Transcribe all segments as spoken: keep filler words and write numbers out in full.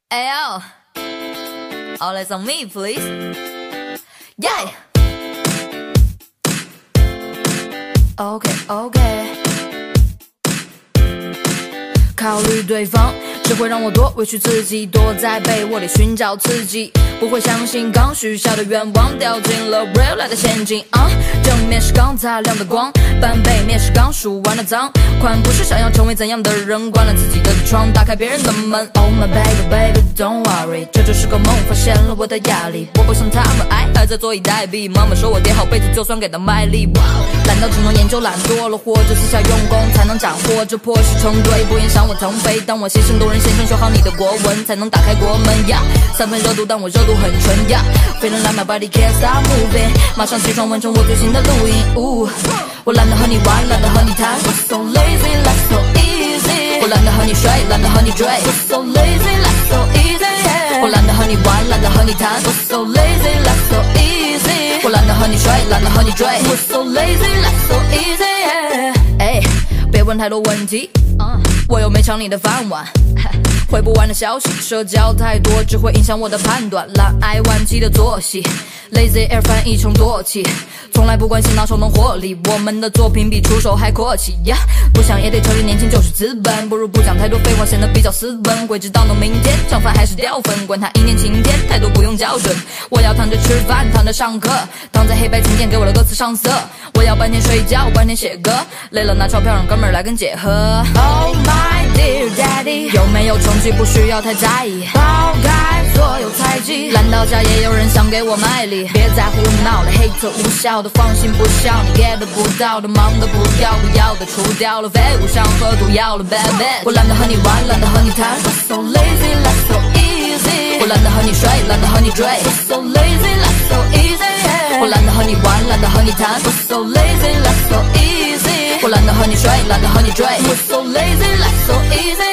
Ayo, all eyes on me, please. Yeah. OK OK。考虑对方只会让我多委屈自己，躲在被窝里寻找刺激，不会相信刚许下的愿望掉进了 real life 的陷阱啊！正面是刚擦亮的光，半背面是刚数完的脏。款不是想要成为怎样的人，关了自己的窗，打开别人的门。Oh my baby baby don't worry， 这只是个梦，发现了我的压力。我不像他们爱还在坐以待毙。妈妈说我叠好被子就算给他卖力。懒到只能研究懒惰了，或者私下用功才能斩获，这破石成堆不影响我腾飞。当我牺牲动人先生学好你的国文，才能打开国门呀。三分热度，但我热度很纯呀。Feeling like my body can't stop moving， 马上起床完成我最新的录音。呜，我懒得和你玩，懒得和你谈。我 so lazy like so easy， 我懒得和你睡，懒得和你追。我 so lazy like so easy， 我懒得和你玩，懒得和你谈。我 so lazy like so easy， 我懒得和你睡，懒得和你追。我 so lazy like so easy。哎，别问太多问题，我又没抢你的饭碗。回不完的消息，社交太多只会影响我的判断。懒癌晚期的作息 ，Lazy Air 翻译成惰气，从来不关心哪手能获利。我们的作品比出手还阔气呀！不想也得承认年轻就是资本，不如不讲太多废话，显得比较斯文。鬼知道能明天，涨饭还是掉粉，管他一年晴天，态度不用校准。我要躺着吃饭，躺着上课，躺在黑白琴键给我的歌词上色。我要半天睡觉，半天写歌，累了拿钞票让哥们儿来跟姐喝。Oh my dear daddy， 有没有成绩不需要太在意，抛开所有猜忌，烂到家也有人想给我卖力。别再胡闹了，黑特无效的放心不笑，你 get 不到的忙的不要不要的除掉了，废物像喝毒药了 bad bad。我懒得和你玩，懒得和你谈。我 so lazy like so easy， 我懒得和你睡，懒得和你追。我 so lazy like so easy， 我懒得和你玩，懒得和你谈。我 so lazy like so easy， 我懒得和你睡，懒得和你追。我 so lazy like so easy。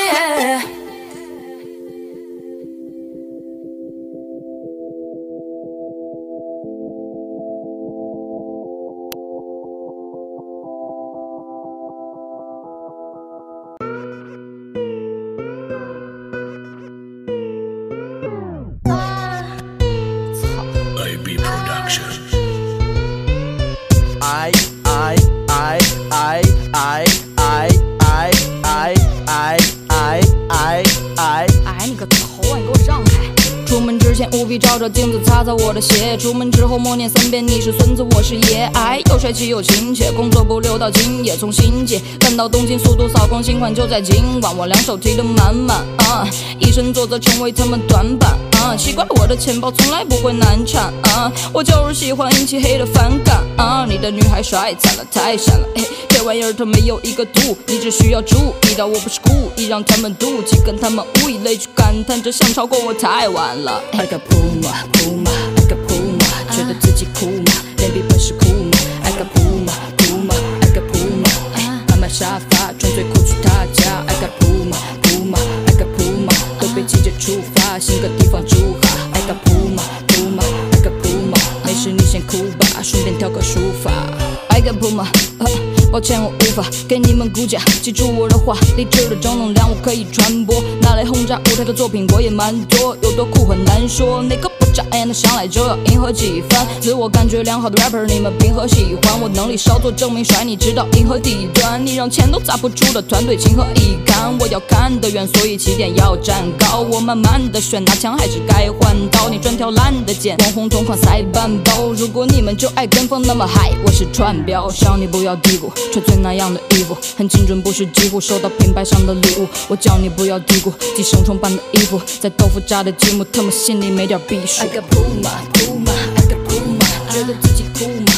I I I I I I I I I I I I 哎，你个头啊！你给我让开！出门之前务必照照镜子，擦擦我的鞋。出门之后默念三遍：你是孙子，我是爷。哎，又帅气又亲切，工作不溜到今夜，从新界赶到东京，速度扫光，新款就在今晚。我两手提得满满啊，以身作则，成为他们短板啊。奇怪，我的钱包从来不会难产啊，我就是喜欢引起黑的反感啊。你的女孩帅惨了，太闪了，嘿，这玩意儿它没有一个度，你只需要注意到我不是故意让他们妒忌，跟他们无以类去感叹，这想超过我太晚了。I got Puma Puma I got Puma， 觉得自己酷吗？脸比本事酷吗 ？I got Puma Puma I got Puma， 慢慢沙发装最酷去他家。I got Puma Puma I got Puma， 都被季节触发，新个地方住哈。I got Puma Puma I got Puma， 没事你先哭吧，顺便挑个书法。I got Puma， 呃，抱歉我无法给你们估价，记住我的话，理智的正能量我可以传播，拿来轰炸舞台的作品我也蛮多，有多酷很难说，哪个不眨眼的上来就要迎合几番，自我感觉良好的 rapper 你们凭何喜欢？我能力稍作证明甩你知道银河底端，你让钱都砸不出的团队情何以堪？我要看得远，所以起点要站高，我慢慢的选，拿枪还是该换刀？你专挑烂的剑，网红同款塞半包，如果你们就爱跟风那么嗨，我是串标，想你不要嘀咕，纯粹那样的衣服很精准，不是几乎收到品牌上的礼物，我叫你不要嘀咕，寄生虫般的衣服在豆腐渣的积木，他们心里没点逼数。I got Puma Puma I got Puma， 觉得自己酷吗？